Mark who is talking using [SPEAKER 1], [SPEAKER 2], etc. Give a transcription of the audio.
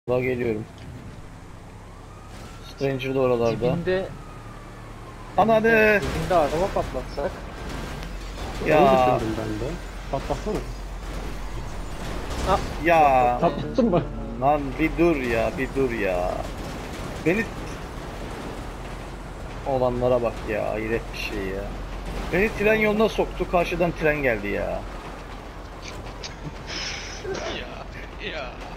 [SPEAKER 1] Daha geliyorum. Stranger de oralarda. Ana de.
[SPEAKER 2] Dibinde araba patlatsak.
[SPEAKER 3] Onu
[SPEAKER 1] Ya
[SPEAKER 3] düşündüm ben de. Patlatsana.
[SPEAKER 1] ya.
[SPEAKER 3] Patlattın mı?
[SPEAKER 1] Lan bir dur ya, bir dur ya. Beni olanlara bak ya, hayret bir şey ya. Beni tren yoluna soktu, karşıdan tren geldi ya.
[SPEAKER 4] Ya.